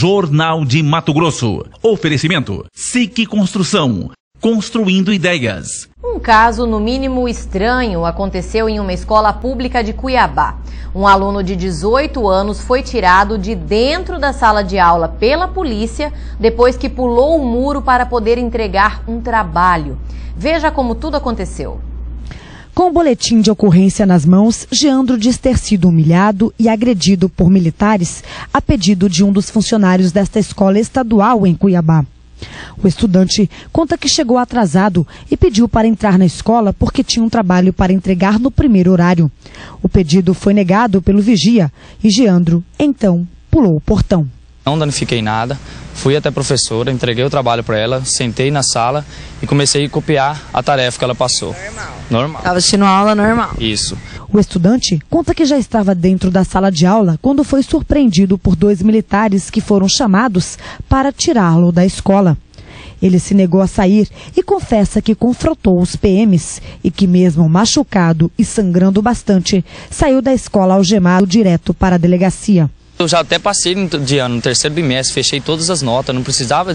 Jornal de Mato Grosso. Oferecimento SIC Construção. Construindo ideias. Um caso, no mínimo estranho, aconteceu em uma escola pública de Cuiabá. Um aluno de 18 anos foi tirado de dentro da sala de aula pela polícia depois que pulou o muro para poder entregar um trabalho. Veja como tudo aconteceu. Com o boletim de ocorrência nas mãos, Geandro diz ter sido humilhado e agredido por militares a pedido de um dos funcionários desta escola estadual em Cuiabá. O estudante conta que chegou atrasado e pediu para entrar na escola porque tinha um trabalho para entregar no primeiro horário. O pedido foi negado pelo vigia e Geandro, então, pulou o portão. Não danifiquei nada, fui até a professora, entreguei o trabalho para ela, sentei na sala e comecei a copiar a tarefa que ela passou. Normal. Estava assistindo aula normal. Isso. O estudante conta que já estava dentro da sala de aula quando foi surpreendido por 2 militares que foram chamados para tirá-lo da escola. Ele se negou a sair e confessa que confrontou os PMs e que, mesmo machucado e sangrando bastante, saiu da escola algemado direto para a delegacia. Eu já até passei de ano, no terceiro bimestre, fechei todas as notas, não precisava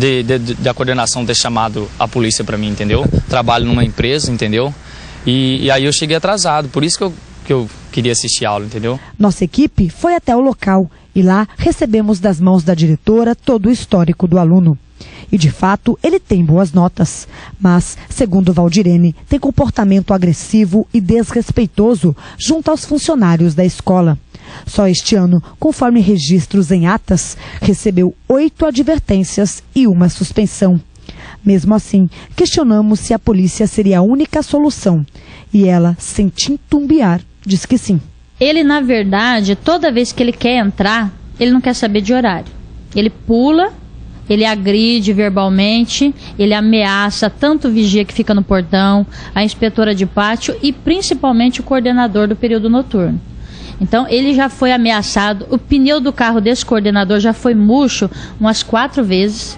da coordenação ter chamado a polícia para mim, entendeu? Trabalho numa empresa, entendeu? E aí eu cheguei atrasado, por isso que eu queria assistir a aula, entendeu? Nossa equipe foi até o local e lá recebemos das mãos da diretora todo o histórico do aluno. E de fato ele tem boas notas, mas, segundo Valdirene, tem comportamento agressivo e desrespeitoso junto aos funcionários da escola. Só este ano, conforme registros em atas, recebeu 8 advertências e 1 suspensão. Mesmo assim, questionamos se a polícia seria a única solução. E ela, sem titubear, diz que sim. Ele, na verdade, toda vez que ele quer entrar, ele não quer saber de horário. Ele pula, ele agride verbalmente, ele ameaça tanto o vigia que fica no portão, a inspetora de pátio e principalmente o coordenador do período noturno. Então, ele já foi ameaçado, o pneu do carro desse coordenador já foi murcho umas 4 vezes,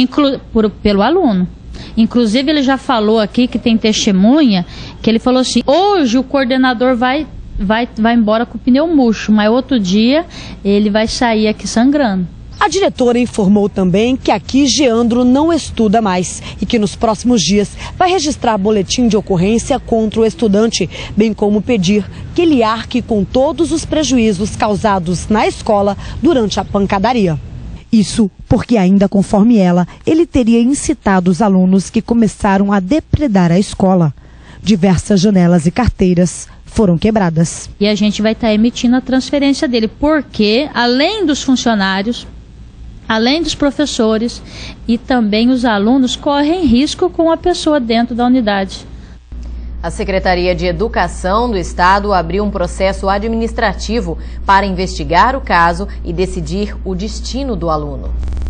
pelo aluno. Inclusive, ele já falou aqui, que tem testemunha, que ele falou assim, hoje o coordenador vai embora com o pneu murcho, mas outro dia ele vai sair aqui sangrando. A diretora informou também que aqui Geandro não estuda mais e que nos próximos dias vai registrar boletim de ocorrência contra o estudante, bem como pedir que ele arque com todos os prejuízos causados na escola durante a pancadaria. Isso porque, ainda conforme ela, ele teria incitado os alunos que começaram a depredar a escola. Diversas janelas e carteiras foram quebradas. E a gente vai estar emitindo a transferência dele, porque além dos funcionários, além dos professores e também os alunos correm risco com a pessoa dentro da unidade. A Secretaria de Educação do Estado abriu um processo administrativo para investigar o caso e decidir o destino do aluno.